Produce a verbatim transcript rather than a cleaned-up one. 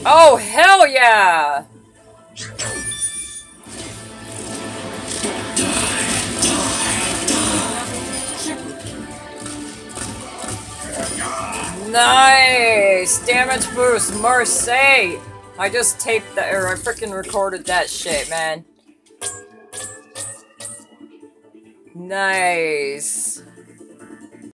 Oh, hell yeah! Nice! Damage boost, Mercy! I just taped that, or I freaking recorded that shit, man. Nice.